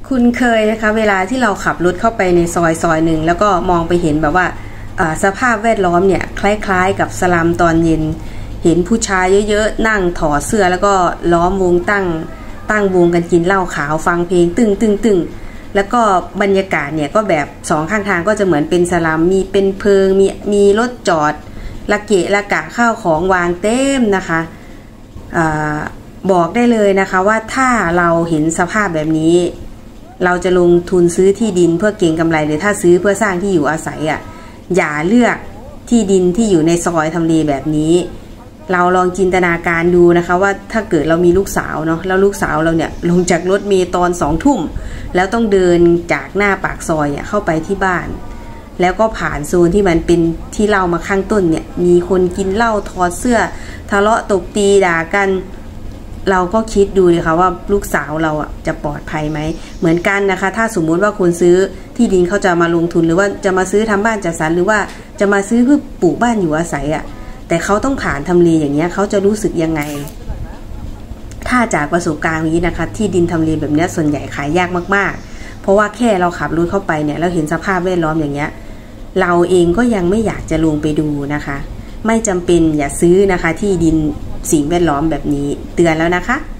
คุณเคยนะคะเวลาที่เราขับรถเข้าไปในซอยหนึ่งแล้วก็มองไปเห็นแบบว่าสภาพแวดล้อมเนี่ยคล้ายๆกับสลัมตอนเย็นเห็นผู้ชายเยอะๆนั่งถอดเสื้อแล้วก็ล้อมวงตั้งวงกันกินเหล้าขาวฟังเพลงตึงแล้วก็บรรยากาศเนี่ยก็แบบสองข้างทางก็จะเหมือนเป็นสลัมมีเป็นเพิงมีรถจอดละเกะละกะข้าวของวางเต็มนะคะบอกได้เลยนะคะว่าถ้าเราเห็นสภาพแบบนี้เราจะลงทุนซื้อที่ดินเพื่อเก็งกำไรหรือถ้าซื้อเพื่อสร้างที่อยู่อาศัยอย่าเลือกที่ดินที่อยู่ในซอยทำเลแบบนี้เราลองจินตนาการดูนะคะว่าถ้าเกิดเรามีลูกสาวเนาะแล้วลูกสาวเราเนี่ยลงจากรถเมล์ตอน20:00 นแล้วต้องเดินจากหน้าปากซอยเข้าไปที่บ้านแล้วก็ผ่านโซนที่มันเป็นที่เล่ามาข้างต้นเนี่ยมีคนกินเหล้าถอดเสื้อทะเลาะตบตีด่ากันเราก็คิดดูเลยค่ะว่าลูกสาวเราจะปลอดภัยไหมเหมือนกันนะคะถ้าสมมุติว่าคนซื้อที่ดินเขาจะมาลงทุนหรือว่าจะมาซื้อทำบ้านจัดสรรหรือว่าจะมาซื้อเพื่อปลูกบ้านอยู่อาศัยแต่เขาต้องผ่านทำเลอย่างเงี้ยเขาจะรู้สึกยังไงถ้าจากประสบการณ์นี้นะคะที่ดินทำเลแบบนี้ส่วนใหญ่ขายยากมากๆเพราะว่าแค่เราขับรถเข้าไปเนี่ยเราเห็นสภาพแวดล้อมอย่างเงี้ยเราเองก็ยังไม่อยากจะลงไปดูนะคะไม่จำเป็นอย่าซื้อนะคะที่ดินสิ่งแวดล้อมแบบนี้เตือนแล้วนะคะ